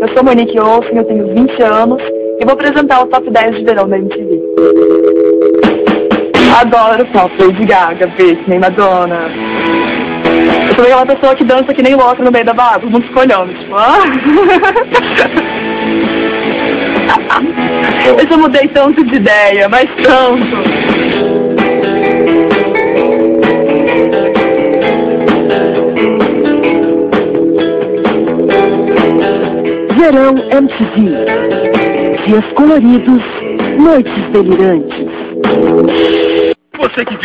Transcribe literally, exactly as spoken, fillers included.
Eu sou Monique Olsen, eu tenho vinte anos e vou apresentar o Top dez de verão da M T V. Adoro pop, Lady Gaga, Britney, Madonna. Eu sou aquela pessoa que dança que nem louca no meio da barra, todo mundo ficou olhando, tipo, ah. Eu já mudei tanto de ideia, mas tanto. Verão M T V. Dias coloridos, noites delirantes. Você que